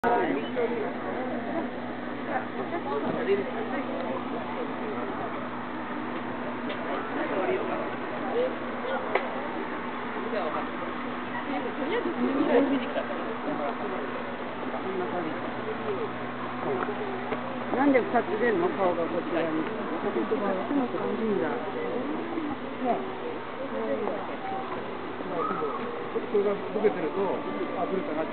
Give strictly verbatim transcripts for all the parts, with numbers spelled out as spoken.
なんでふたつ出るの？顔がこちらに。いいんだ。 これが溶けてると、あ、取れたなって。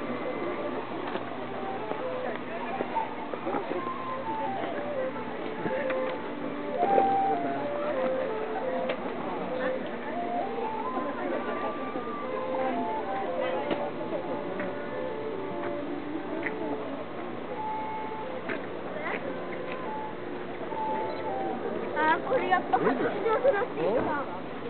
あ、これやっぱ初出しらしいな。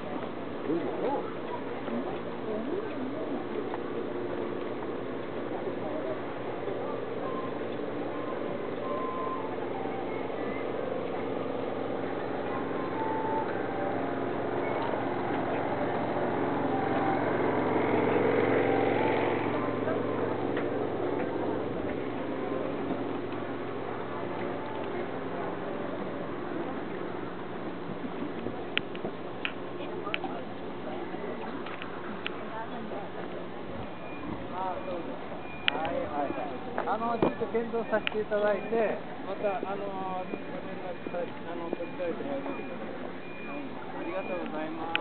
あの、ちょっと検討させていただいて、また、あの、ご連絡させて、あの、取りたいと思います。ありがとうございます。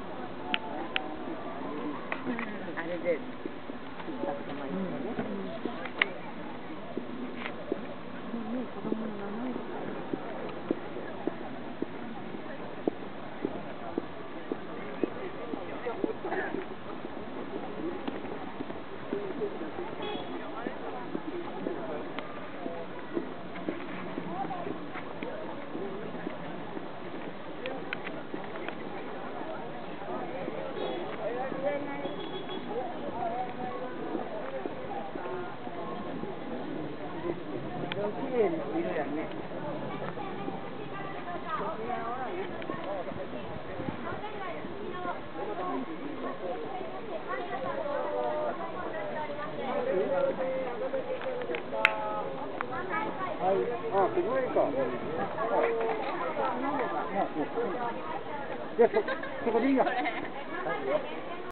あれで、一泊様にね。子供の名前ですか？綺麗な色やね。 はい、あ、すごいか。じゃあ、そ、そこでいいや。